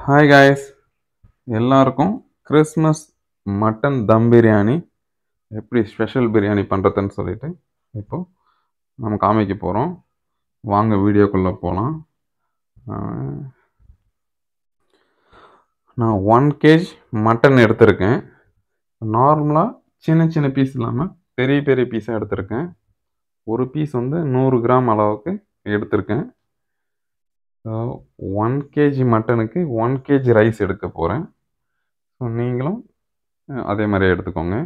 Hi guys, எல்லாருக்கும் Christmas mutton dum biryani எப்படி special biryani பண்ணுறதுன்னு சொல்லிட்டு இப்போ நம்ம காமிக்க போகிறோம். வாங்க வீடியோக்குள்ளே போகலாம். நான் 1 kg மட்டன் எடுத்திருக்கேன். நார்மலாக சின்ன சின்ன பீஸ் இல்லாமல் பெரிய பெரிய பீஸாக எடுத்திருக்கேன். ஒரு பீஸ் வந்து 100 கிராம் அளவுக்கு எடுத்திருக்கேன். 1 kg மட்டனுக்கு 1 kg ரைஸ் எடுக்க போகிறேன். ஸோ நீங்களும் அதே மாதிரியே எடுத்துக்கோங்க.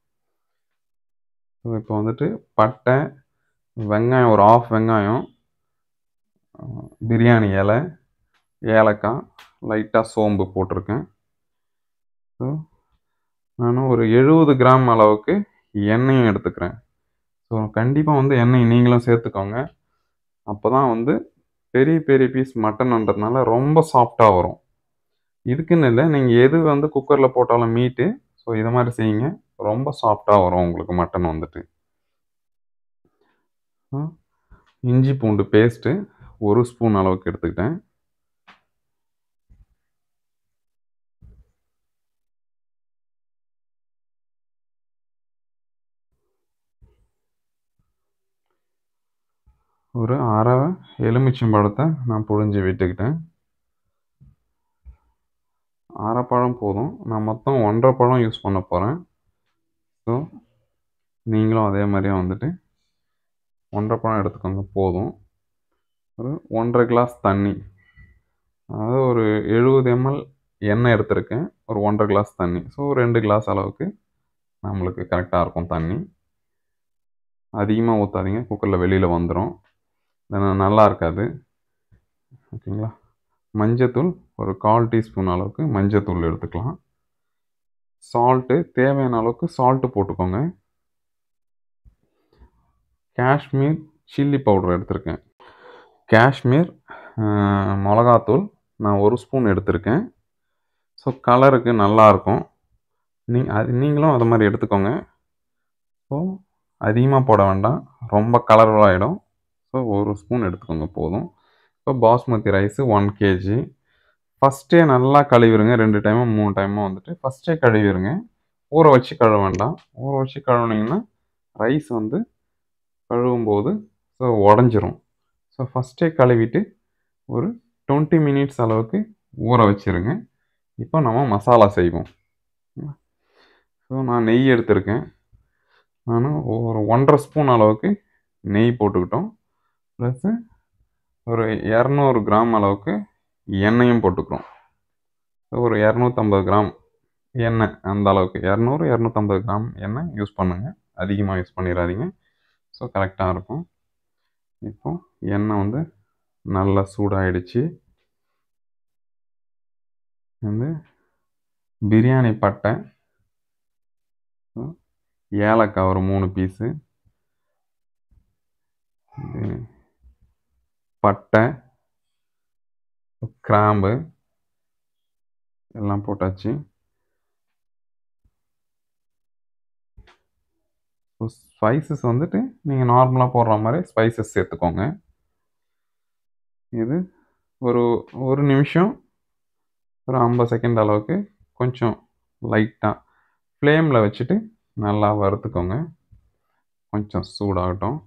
இப்போ வந்துட்டு பட்டை, வெங்காயம், ஒரு ஆஃப் வெங்காயம், பிரியாணி இலை, ஏலக்காய், லைட்டாக சோம்பு போட்டிருக்கேன். ஸோ நான் ஒரு 70 கிராம் அளவுக்கு எண்ணெயும் எடுத்துக்கிறேன். ஸோ கண்டிப்பாக வந்து எண்ணெய் நீங்களும் சேர்த்துக்கோங்க. அப்போ தான் வந்து பெரிய பெரிய பீஸ் மட்டன்ன்றதுனால ரொம்ப சாஃப்டாக வரும். இதுக்குன்னு இல்லை, நீங்கள் எது வந்து குக்கரில் போட்டாலும் மீட்டு, ஸோ இதை மாதிரி செய்யுங்க, ரொம்ப சாஃப்டாக வரும் உங்களுக்கு மட்டன் வந்துட்டு. இஞ்சி பூண்டு பேஸ்ட்டு 1 ஸ்பூன் அளவுக்கு எடுத்துக்கிட்டேன். ஒரு அரை எலுமிச்சம்பழத்தை நான் புழிஞ்சு விட்டுக்கிட்டேன். அரை பழம் போதும், நான் மொத்தம் 1.5 பழம் யூஸ் பண்ண போகிறேன். ஸோ நீங்களும் அதே மாதிரியே வந்துட்டு 1.5 பழம் எடுத்துக்கோங்க போதும். ஒரு 1.5 கிளாஸ் தண்ணி, அதாவது ஒரு 70 ml எண்ணெய் எடுத்திருக்கேன், ஒரு 1.5 கிளாஸ் தண்ணி. ஸோ 2 கிளாஸ் அளவுக்கு நம்மளுக்கு கரெக்டாக இருக்கும் தண்ணி. அதிகமாக ஊற்றாதீங்க, குக்கரில் வெளியில் வந்துடும், நல்லா இருக்காது. ஓகேங்களா. மஞ்சத்தூள் ஒரு 1/4 டீஸ்பூன் அளவுக்கு மஞ்சத்தூள் எடுத்துக்கலாம். சால்ட்டு தேவையான அளவுக்கு சால்ட்டு போட்டுக்கோங்க. காஷ்மீர் சில்லி பவுடர் எடுத்திருக்கேன். காஷ்மீர் மிளகாத்தூள் நான் 1 ஸ்பூன் எடுத்திருக்கேன். ஸோ கலருக்கு நல்லாயிருக்கும். நீங்களும் அது மாதிரி எடுத்துக்கோங்க. ஸோ அதிகமாக போட வேண்டாம், ரொம்ப கலர்ஃபுல்லாகிடும். ஸோ 1 ஸ்பூன் எடுத்துக்கோங்க போதும். இப்போ பாஸ்மதி ரைஸு 1 kg. ஃபஸ்ட்டே நல்லா கழுவிடுங்க, 2 டைமோ 3 டைமோ வந்துட்டு ஃபஸ்ட்டே கழுவிடுங்க. ஊற வச்சு கழுவ வேண்டாம். ஊற வச்சு கழுவுனீங்கன்னா ரைஸ் வந்து கழுவும்போது ஸோ உடஞ்சிரும். ஸோ ஃபஸ்ட்டே கழுவிட்டு ஒரு 20 மினிட்ஸ் அளவுக்கு ஊற வச்சுருங்க. இப்போ நம்ம மசாலா செய்வோம். ஸோ நான் நெய் எடுத்திருக்கேன். நான் ஒரு 1.5 ஸ்பூன் அளவுக்கு நெய் போட்டுக்கிட்டோம். ப்ளஸ்ஸு ஒரு 200 கிராம் அளவுக்கு எண்ணெயும் போட்டுக்கிறோம். ஒரு 250 கிராம் எண்ணெய், அந்த அளவுக்கு 200-250 கிராம் எண்ணெய் யூஸ் பண்ணுங்கள், அதிகமாக யூஸ் பண்ணிடாதீங்க. ஸோ கரெக்டாக இருக்கும். இப்போ எண்ணெய் வந்து நல்லா சூடாகிடுச்சு. வந்து பிரியாணி பட்டை, ஏலக்காய் ஒரு 3 பீஸு, பட்டை, கிராம்பு எல்லாம் போட்டாச்சு. ஸ்பைசஸ் வந்துட்டு நீங்கள் நார்மலாக போடுற மாதிரி ஸ்பைசஸ் சேர்த்துக்கோங்க. இது ஒரு நிமிஷம், ஒரு 50 செகண்ட் அளவுக்கு கொஞ்சம் லைட்டாக ஃப்ளேமில் வச்சுட்டு நல்லா வறுத்துக்கோங்க. கொஞ்சம் சூடாகட்டும்.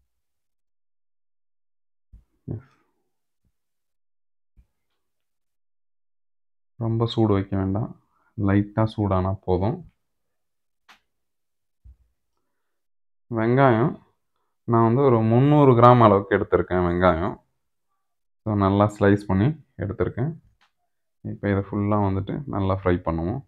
ரொம்ப சூடு வைக்க வேண்டாம், லைட்டாக சூடானால் போதும். வெங்காயம் நான் வந்து ஒரு 300 கிராம் அளவுக்கு எடுத்திருக்கேன் வெங்காயம். ஸோ நல்லா ஸ்லைஸ் பண்ணி எடுத்திருக்கேன். இப்போ இதை ஃபுல்லாக வந்துட்டு நல்லா ஃப்ரை பண்ணுவோம்.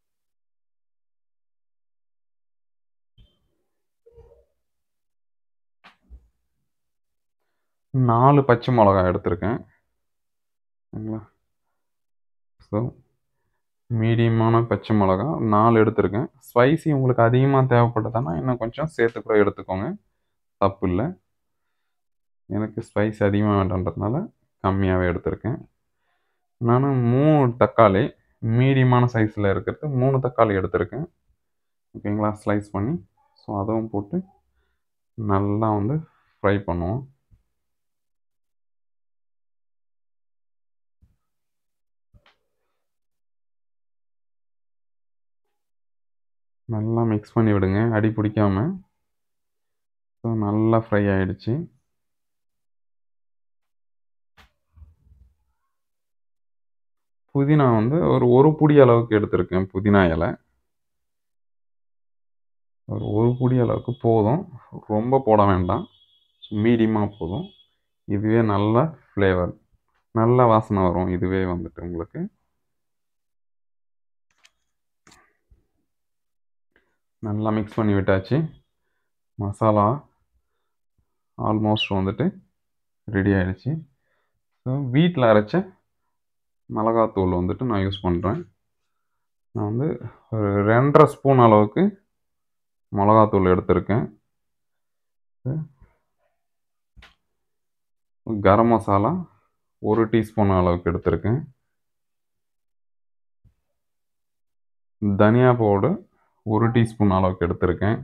நாலு பச்சை மிளகாய் எடுத்திருக்கேன். சரிங்களா. ஸோ மீடியமான பச்சை மிளகா 4 எடுத்திருக்கேன். ஸ்பைசி உங்களுக்கு அதிகமாக தேவைப்பட்டதுன்னா இன்னும் கொஞ்சம் சேர்த்து கூட எடுத்துக்கோங்க, தப்பு இல்லை. எனக்கு ஸ்பைஸ் அதிகமாக வேண்டான்றதுனால கம்மியாகவே எடுத்திருக்கேன். நான் 3 தக்காளி, மீடியமான சைஸில் இருக்கிறது 3 தக்காளி எடுத்திருக்கேன். ஓகேங்களா, ஸ்லைஸ் பண்ணி. ஸோ அதுவும் போட்டு நல்லா வந்து ஃப்ரை பண்ணுவோம். நல்லா மிக்ஸ் பண்ணி விடுங்க, அடி பிடிக்காம. ஸோ நல்லா ஃப்ரை ஆயிடுச்சு. புதினா வந்து ஒரு புடி அளவுக்கு எடுத்திருக்கேன் புதினா இலை. ஒரு புடி அளவுக்கு போதும். ரொம்ப போட வேண்டாம். மீடியமா போதும். இதுவே நல்ல ஃப்ளேவர். நல்ல வாசனை வரும் இதுவே வந்துட்டு உங்களுக்கு. நல்லா மிக்ஸ் பண்ணி விட்டாச்சு. மசாலா ஆல்மோஸ்ட் வந்துட்டு ரெடி ஆயிடுச்சு. ஸோ வீட்டில் அரைச்ச மிளகாத்தூள் வந்துட்டு நான் யூஸ் பண்ணுறேன். நான் வந்து ஒரு 2½ ஸ்பூன் அளவுக்கு மிளகாத்தூள் எடுத்திருக்கேன். கரம் மசாலா 1 டீஸ்பூன் அளவுக்கு எடுத்திருக்கேன். தனியா பவுடர் 1 டீஸ்பூன் அளவுக்கு எடுத்திருக்கேன்.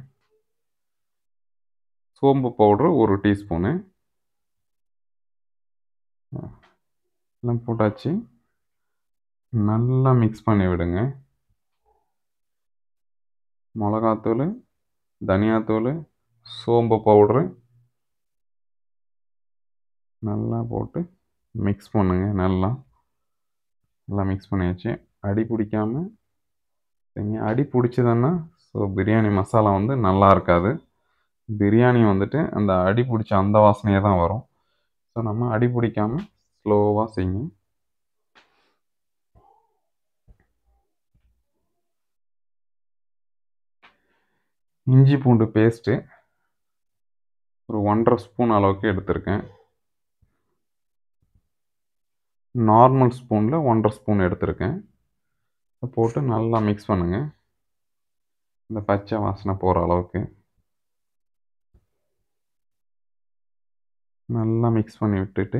சோம்பு பவுடர் 1 டீஸ்பூனு எல்லாம் போட்டாச்சு. நல்லா மிக்ஸ் பண்ணி விடுங்க. மிளகாத்தூள், தனியாத்தூள், சோம்பு பவுட்ரு நல்லா போட்டு மிக்ஸ் பண்ணுங்க. நல்லா மிக்ஸ் பண்ணியாச்சு. அடி பிடிக்காம செய்யுங்க. அடி பிடிச்சதுன்னா ஸோ பிரியாணி மசாலா வந்து நல்லா இருக்காது. பிரியாணி வந்துட்டு அந்த அடி பிடிச்ச அந்த வாசனையே தான் வரும். ஸோ நம்ம அடி பிடிக்காம ஸ்லோவாக செய்யுங்க. இஞ்சி பூண்டு பேஸ்ட்டு ஒரு 1½ ஸ்பூன் அளவுக்கு எடுத்திருக்கேன். நார்மல் ஸ்பூனில் 1½ ஸ்பூன் எடுத்திருக்கேன். போட்டு நல்லா மிக்ஸ் பண்ணுங்க. இந்த பச்சை வாசனை போகிற அளவுக்கு நல்லா மிக்ஸ் பண்ணி விட்டுட்டு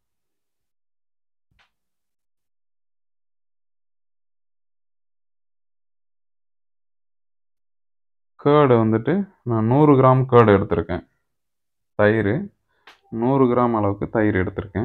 கேர்டு வந்துட்டு நான் 100 கிராம் கேர்டு எடுத்திருக்கேன். தயிர் 100 கிராம் அளவுக்கு தயிர் எடுத்திருக்கேன்.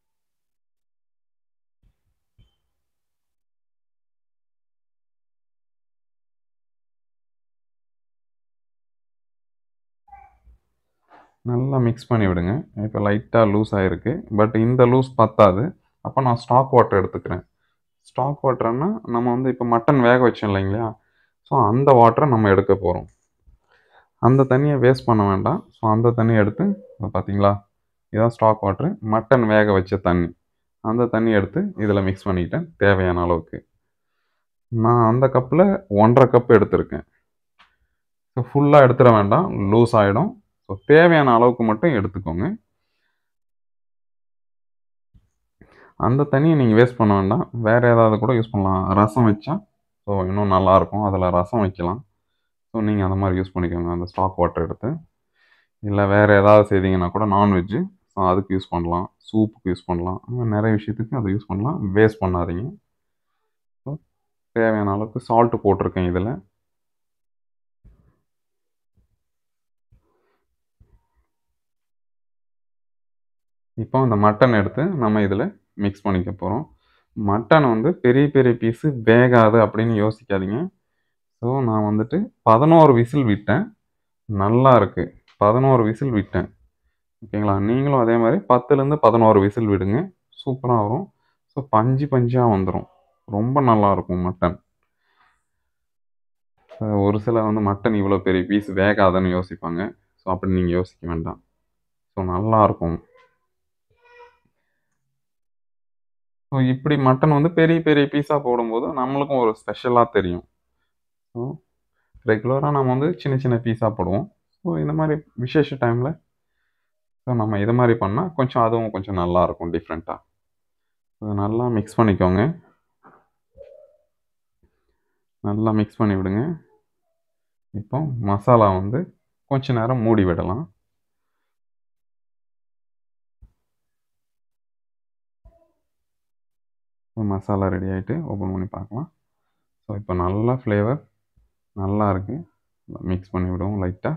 நல்லா மிக்ஸ் பண்ணி விடுங்க. இப்போ லைட்டாக லூஸ் ஆகிருக்கு. பட் இந்த லூஸ் பத்தாது. அப்போ நான் ஸ்டாக் வாட்டர் எடுத்துக்கிறேன். ஸ்டாக் வாட்டர்னா நம்ம வந்து இப்போ மட்டன் வேக வச்சோம் இல்லைங்களா, ஸோ அந்த வாட்டரை நம்ம எடுக்க போகிறோம். அந்த தண்ணியை வேஸ்ட் பண்ண வேண்டாம். ஸோ அந்த தண்ணியை எடுத்து பார்த்தீங்களா, இதுதான் ஸ்டாக் வாட்ரு. மட்டன் வேக வச்ச தண்ணி. அந்த தண்ணி எடுத்து இதில் மிக்ஸ் பண்ணிக்கிட்டேன் தேவையான அளவுக்கு. நான் அந்த கப்பில் 1½ கப் எடுத்திருக்கேன். ஸோ ஃபுல்லாக எடுத்துட வேண்டாம், லூஸ் ஆகிடும். ஸோ தேவையான அளவுக்கு மட்டும் எடுத்துக்கோங்க. அந்த தண்ணியை நீங்கள் வேஸ்ட் பண்ண வேண்டாம். வேறு ஏதாவது கூட யூஸ் பண்ணலாம். ரசம் வச்சா ஸோ இன்னும் நல்லாயிருக்கும். அதில் ரசம் வைக்கலாம். ஸோ நீங்கள் அந்த மாதிரி யூஸ் பண்ணிக்கோங்க அந்த ஸ்டாக் வாட்டர் எடுத்து. இல்லை வேறு ஏதாவது செய்தீங்கன்னா கூட நான்வெஜ்ஜு, ஸோ அதுக்கு யூஸ் பண்ணலாம். சூப்புக்கு யூஸ் பண்ணலாம். இந்த மாதிரி நிறைய விஷயத்துக்கு அதை யூஸ் பண்ணலாம். வேஸ்ட் பண்ணாதீங்க. ஸோ தேவையான அளவுக்கு சால்ட்டு போட்டிருக்கேன் இதில். இப்போ அந்த மட்டன் எடுத்து நம்ம இதில் மிக்ஸ் பண்ணிக்க போகிறோம். மட்டன் வந்து பெரிய பெரிய பீஸு வேகாது அப்படின்னு யோசிக்காதீங்க. ஸோ நான் வந்துட்டு 11 விசில் விட்டேன். நல்லா இருக்குது. 11 விசில் விட்டேன். ஓகேங்களா? நீங்களும் அதே மாதிரி 10லேருந்து 11 விசில் விடுங்க. சூப்பராக வரும். ஸோ பஞ்சு பஞ்சாக வந்துடும். ரொம்ப நல்லாயிருக்கும் மட்டன். ஒரு சிலர் வந்து மட்டன் இவ்வளோ பெரிய பீஸ் வேகாதுன்னு யோசிப்பாங்க. ஸோ அப்படி நீங்கள் யோசிக்க வேண்டாம். ஸோ நல்லாயிருக்கும். ஸோ இப்படி மட்டன் வந்து பெரிய பெரிய பீஸாக போடும்போது நம்மளுக்கும் ஒரு ஸ்பெஷலாக தெரியும். ஸோ ரெகுலராக நம்ம வந்து சின்ன சின்ன பீஸாக போடுவோம். ஸோ இந்த மாதிரி விசேஷ டைமில் ஸோ நம்ம இது மாதிரி பண்ணால் கொஞ்சம் அதுவும் கொஞ்சம் நல்லாயிருக்கும் டிஃப்ரெண்ட்டாக. ஸோ நல்லா மிக்ஸ் பண்ணிக்கோங்க. நல்லா மிக்ஸ் பண்ணி விடுங்க. இப்போ மசாலா வந்து கொஞ்ச நேரம் மூடி விடலாம். மசாலா ரெடி ஆகிட்டு ஓப்பன் பண்ணி பார்க்கலாம். ஸோ இப்போ நல்லா ஃப்ளேவர் நல்லா இருக்குது. மிக்ஸ் பண்ணி விடுவோம் லைட்டாக.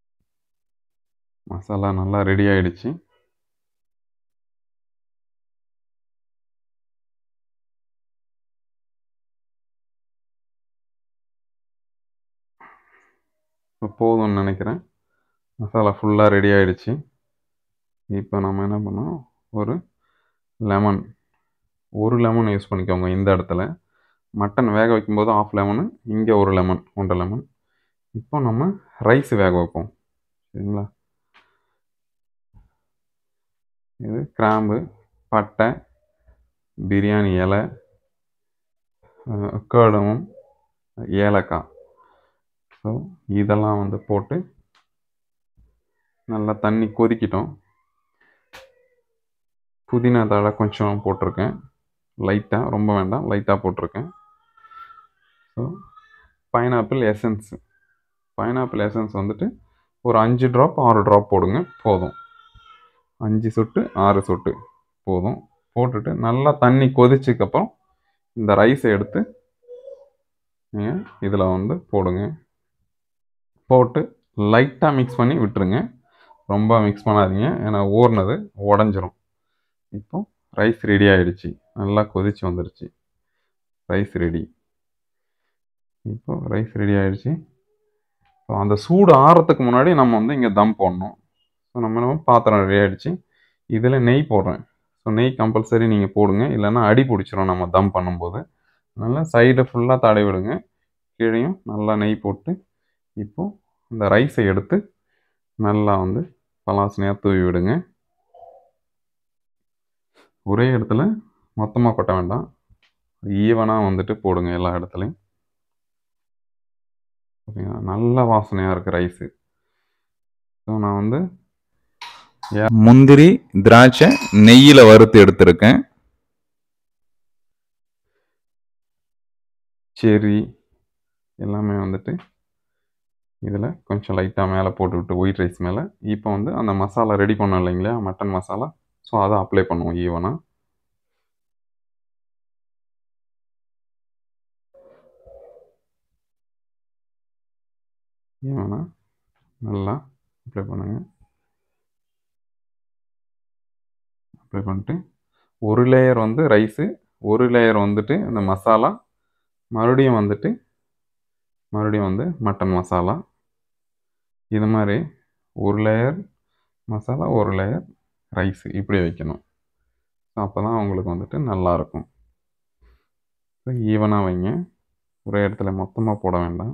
மசாலா நல்லா ரெடி ஆகிடுச்சு. போதும்னு நினைக்கிறேன். மசாலா ஃபுல்லாக ரெடி ஆகிடுச்சு. இப்போ நம்ம என்ன பண்ணோம், ஒரு லெமன், ஒரு லெமன் யூஸ் பண்ணிக்கோங்க இந்த இடத்துல. மட்டன் வேக வைக்கும்போது ஆஃப் லெமனு, இங்கே ஒரு லெமன், 1.5 லெமன். இப்போ நம்ம ரைஸ் வேக வைப்போம். சரிங்களா? இது கிராம்பு, பட்டை, பிரியாணி இலை, கர்டமம், ஏலக்காய். ஸோ இதெல்லாம் வந்து போட்டு நல்லா தண்ணி கொதிக்கிட்டோம். புதினா தழை கொஞ்சம் போட்டிருக்கேன், லைட்டாக, ரொம்ப வேண்டாம், லைட்டாக போட்டிருக்கேன். So pineapple essence, pineapple essence வந்துட்டு ஒரு 5 ட்ராப் 6 ட்ராப் போடுங்க, போதும். 5 சொட்டு 6 சொட்டு போதும். போட்டுட்டு நல்லா தண்ணி கொதிச்சதுக்கப்புறம் இந்த ரைஸை எடுத்து நீங்கள் இதில் வந்து போடுங்க. போட்டு லைட்டாக மிக்ஸ் பண்ணி விட்டுருங்க, ரொம்ப மிக்ஸ் பண்ணாதீங்க, ஏன்னா ஊறினது உடஞ்சிரும். இப்போ ரைஸ் ரெடி ஆகிடுச்சு, நல்லா கொதிச்சு வந்துடுச்சு, ரைஸ் ரெடி. இப்போ ரைஸ் ரெடி ஆகிடுச்சு. ஸோ அந்த சூடு ஆறத்துக்கு முன்னாடி நம்ம வந்து இங்கே தம் போடணும். ஸோ நம்ம பாத்திரம் ரெடி ஆகிடுச்சு. இதில் நெய் போடுறேன். ஸோ நெய் கம்பல்சரி நீங்கள் போடுங்க, இல்லைன்னா அடி பிடிச்சிரும் நம்ம தம் பண்ணும்போது. நல்லா சைடை ஃபுல்லாக தடவி விடுங்க, கீழேயும் நல்லா நெய் போட்டு இப்போது இந்த ரைஸை எடுத்து நல்லா வந்து பலாசனையாக தூவி விடுங்க. ஒரே இடத்துல மொத்தமாக கொட்ட வேண்டாம், ஈவனாக வந்துட்டு போடுங்க எல்லா இடத்துலையும். ஓகேங்களா? நல்ல வாசனையாக இருக்குது ரைஸு. ஸோ நான் வந்து முந்திரி திராட்சை நெய்யில் வறுத்து எடுத்திருக்கேன். செர்ரி எல்லாமே வந்துட்டு இதில் கொஞ்சம் லைட்டாக மேலே போட்டுவிட்டு ஒயிட் ரைஸ் மேலே இப்போ வந்து அந்த மசாலா ரெடி பண்ணோம் இல்லைங்களா, மட்டன் மசாலா. ஸோ அதை அப்ளை பண்ணுவோம் ஈவனாக. ஈவனாக நல்லா அப்ளை பண்ணுங்கள். அப்ளை பண்ணிட்டு ஒரு லேயர் வந்து ரைஸு, ஒரு லேயர் வந்துட்டு இந்த மசாலா, மறுபடியும் வந்து மட்டன் மசாலா. இது மாதிரி ஒரு லேயர் மசாலா, ஒரு லேயர் ரைஸு, இப்படி வைக்கணும். அப்போ தான் உங்களுக்கு வந்துட்டு நல்லாயிருக்கும். ஈவனாக வைங்க, ஒரே இடத்துல மொத்தமாக போட வேண்டாம்.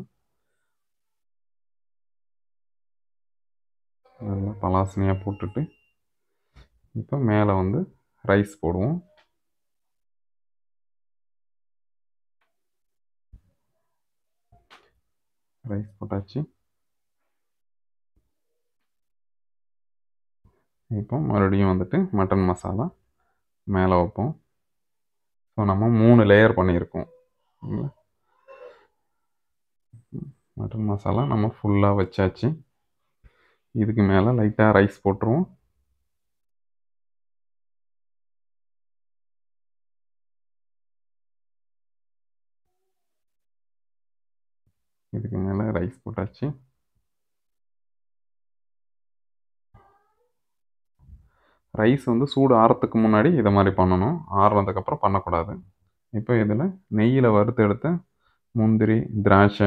நல்லா பலாசனையாக போட்டுட்டு இப்போ மேலே வந்து ரைஸ் போடுவோம். ரைஸ் போட்டாச்சு. இப்போ மறுபடியும் வந்துட்டு மட்டன் மசாலா மேலே வைப்போம். ஸோ நம்ம 3 லேயர் பண்ணியிருக்கோம். மட்டன் மசாலா நம்ம ஃபுல்லாக வச்சாச்சு. இதுக்கு மேலே லைட்டாக ரைஸ் போட்டுருவோம். இதுக்கு மேலே ரைஸ் போட்டாச்சு. ரைஸ் வந்து சூடு ஆறத்துக்கு முன்னாடி இதை மாதிரி பண்ணணும், ஆறுனதுக்கப்புறம் பண்ணக்கூடாது. இப்போ இதில் நெய்யில் வறுத்து எடுத்த முந்திரி, திராட்சை,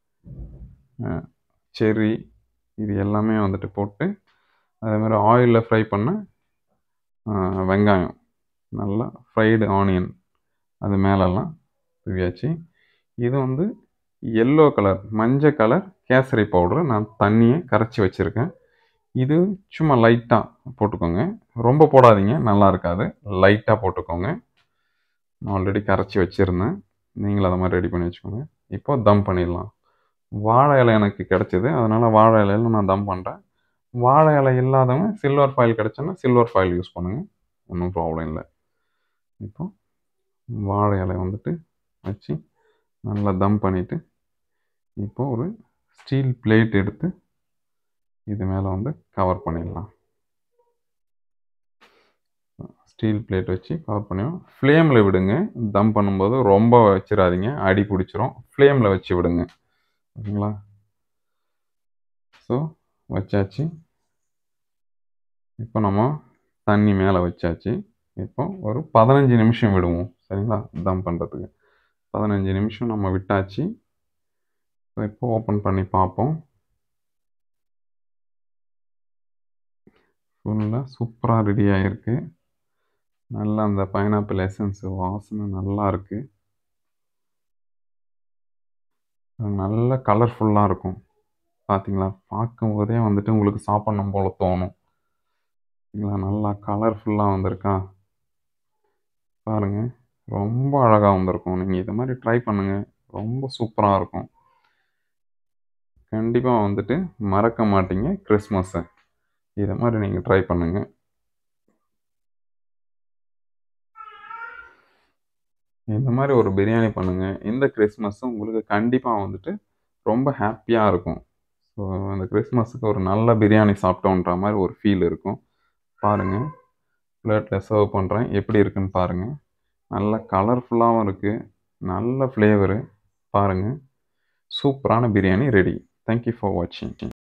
செர்ரி, இது எல்லாமே வந்துட்டு போட்டு, அதேமாதிரி ஆயிலில் ஃப்ரை பண்ண வெங்காயம், நல்லா ஃப்ரைடு ஆனியன் அது மேலெல்லாம் தூவியாச்சு. இது வந்து எல்லோ கலர், மஞ்சள் கலர் கேசரி பவுட்ரு நான் தண்ணியை கரைச்சி வச்சுருக்கேன். இது சும்மா லைட்டாக போட்டுக்கோங்க, ரொம்ப போடாதீங்க, நல்லா இருக்காது. லைட்டாக போட்டுக்கோங்க. நான் ஆல்ரெடி கரைச்சி வச்சுருந்தேன், நீங்களும் அதை மாதிரி ரெடி பண்ணி வச்சுக்கோங்க. இப்போ தம் பண்ணிடலாம். வாழை இலை எனக்கு கிடச்சிது, அதனால் வாழை இலையில் நான் தம் பண்ணுறேன். வாழை இலை இல்லாதவங்க சில்வர் ஃபாயில் கிடச்சுன்னா சில்வர் ஃபாயில் யூஸ் பண்ணுங்கள், ஒன்றும் ப்ராப்ளம் இல்லை. இப்போ வாழை இலை வந்துட்டு வச்சு நல்லா தம் பண்ணிவிட்டு இப்போது ஒரு ஸ்டீல் பிளேட் எடுத்து இது மேலே வந்து கவர் பண்ணிடலாம். ஸ்டீல் பிளேட் வச்சு கவர் பண்ணிடுவோம். ஃப்ளேமில் விடுங்க, தம் பண்ணும்போது ரொம்ப வச்சிடாதீங்க, அடி பிடிச்சிரும். ஃப்ளேமில் வச்சு விடுங்க, ஓகேங்களா? ஸோ வச்சாச்சு. இப்போ நம்ம தண்ணி மேலே வச்சாச்சு. இப்போ ஒரு 15 நிமிஷம் விடுவோம், சரிங்களா? தம் பண்ணுறதுக்கு 15 நிமிஷம் நம்ம விட்டாச்சு. ஸோ இப்போ ஓப்பன் பண்ணி பார்ப்போம். ஃபுல்லா சூப்பரா ரெடி ஆயிருக்கு. நல்லா அந்த பைனாப்பிள் எசன்ஸ் வாசனை நல்லா இருக்கு. நல்ல கலர்ஃபுல்லா இருக்கும். பார்த்தீங்களா? பார்க்கும்போதே வந்துட்டு உங்களுக்கு சாப்பிடணும் போல தோணும். பார்த்தீங்களா? நல்லா கலர்ஃபுல்லா வந்திருக்கா? பாருங்க. ரொம்ப அழகா வந்திருக்கும். நீங்க இத மாரி ட்ரை பண்ணுங்க. ரொம்ப சூப்பரா இருக்கும். கண்டிப்பா வந்துட்டு மறக்க மாட்டீங்க கிறிஸ்மஸ. இத மாரி நீங்க ட்ரை பண்ணுங்க. இந்த மாரி ஒரு பிரியாணி பண்ணுங்க. இந்த கிறிஸ்மஸ் உங்களுக்கு கண்டிப்பா வந்துட்டு ரொம்ப ஹேப்பியா இருக்கும். ஸோ அந்த கிறிஸ்மஸுக்கு ஒரு நல்ல பிரியாணி சாப்பிட்டோன்ற மாரி ஒரு ஃபீல் இருக்கும். பாருங்க. பிளேட்ல சர்வ் பண்றேன். எப்படி இருக்குன்னு பாருங்க. நல்ல கலர்ஃபுல்லாவும் இருக்கு. நல்ல ஃப்ளேவரு. பாருங்க. சூப்பரான biryani ready. Thank you for வாட்சிங்.